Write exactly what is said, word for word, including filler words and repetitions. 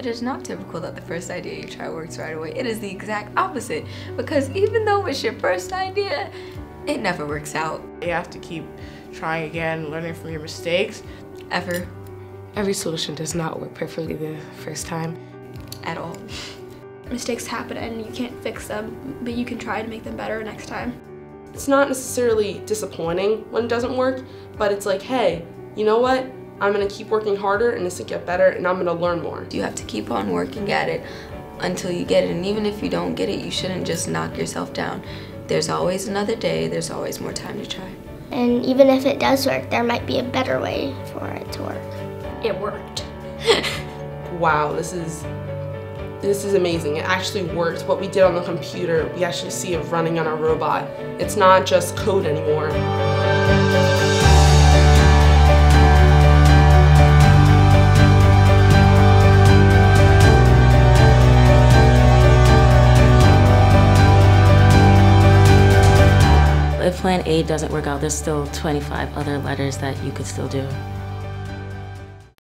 it is not typical that the first idea you try works right away. It is the exact opposite, because even though it's your first idea, it never works out. You have to keep trying again, learning from your mistakes. Ever. Every solution does not work perfectly the first time. At all. Mistakes happen and you can't fix them, but you can try to make them better next time. It's not necessarily disappointing when it doesn't work, but it's like, hey, you know what? I'm gonna keep working harder and it's gonna get better and I'm gonna learn more. You have to keep on working at it until you get it, and even if you don't get it, you shouldn't just knock yourself down. There's always another day, there's always more time to try. And even if it does work, there might be a better way for it to work. It worked. Wow, this is This is amazing. It actually worked. What we did on the computer, we actually see it running on our robot. It's not just code anymore. If plan A doesn't work out, there's still twenty-five other letters that you could still do.